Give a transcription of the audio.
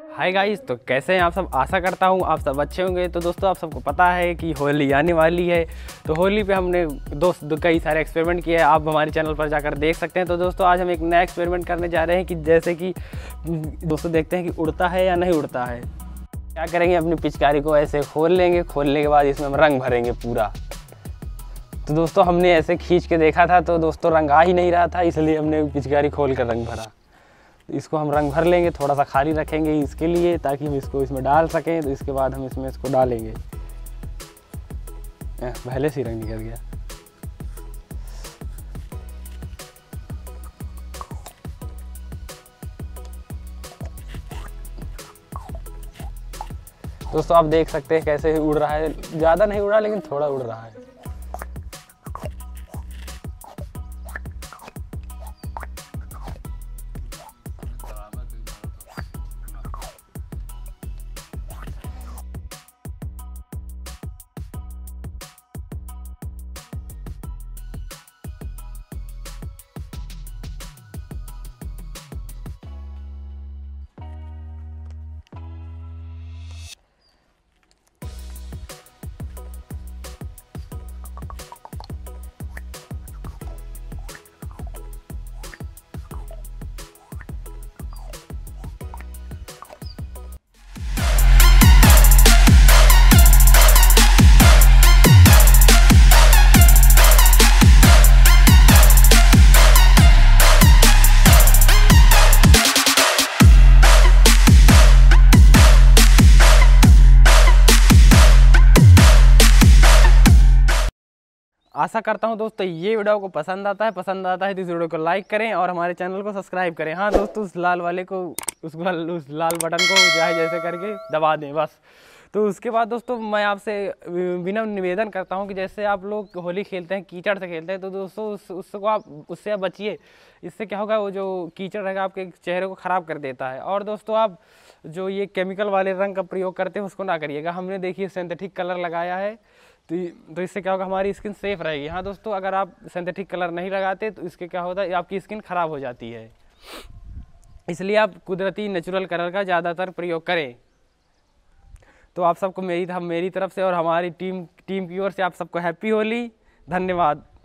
Hi guys, तो कैसे हैं आप सब। आशा करता हूँ आप सब अच्छे होंगे। तो दोस्तों, आप सबको पता है कि होली आने वाली है। तो होली पे हमने कई सारे एक्सपेरिमेंट किए हैं, आप हमारे चैनल पर जाकर देख सकते हैं। तो दोस्तों, आज हम एक नया एक्सपेरिमेंट करने जा रहे हैं कि जैसे कि दोस्तों देखते हैं कि उड़ता है या नहीं उड़ता है। क्या करेंगे, अपनी पिचकारी को ऐसे खोल लेंगे, खोलने के बाद इसमें हम रंग भरेंगे पूरा। तो दोस्तों, हमने ऐसे खींच के देखा था तो दोस्तों रंग आ ही नहीं रहा था, इसलिए हमने पिचकारी खोल कर रंग भरा। इसको हम रंग भर लेंगे, थोड़ा सा खाली रखेंगे इसके लिए ताकि हम इसको इसमें डाल सकें। तो इसके बाद हम इसमें इसको डालेंगे। पहले से ही रंग निकल गया। दोस्तों, आप देख सकते हैं कैसे उड़ रहा है। ज़्यादा नहीं उड़ रहा, लेकिन थोड़ा उड़ रहा है। आशा करता हूँ दोस्तों ये वीडियो को पसंद आता है तो इस वीडियो को लाइक करें और हमारे चैनल को सब्सक्राइब करें। हाँ दोस्तों, उस लाल वाले को उस लाल बटन को चाहे जैसे करके दबा दें बस। तो उसके बाद दोस्तों, मैं आपसे विनम्र निवेदन करता हूँ कि जैसे आप लोग होली खेलते हैं, कीचड़ से खेलते हैं, तो दोस्तों उससे आप बचिए। इससे क्या होगा, वो जो कीचड़ रहेगा आपके चेहरे को ख़राब कर देता है। और दोस्तों, आप जो ये केमिकल वाले रंग का प्रयोग करते हैं उसको ना करिएगा। हमने देखिए सिंथेटिक कलर लगाया है, तो इससे क्या होगा, हमारी स्किन सेफ रहेगी। हाँ दोस्तों, अगर आप सिंथेटिक कलर नहीं लगाते तो इसके क्या होता है, आपकी स्किन ख़राब हो जाती है। इसलिए आप कुदरती नेचुरल कलर का ज़्यादातर प्रयोग करें। तो आप सबको मेरी तरफ से और हमारी टीम की ओर से आप सबको हैप्पी होली। धन्यवाद।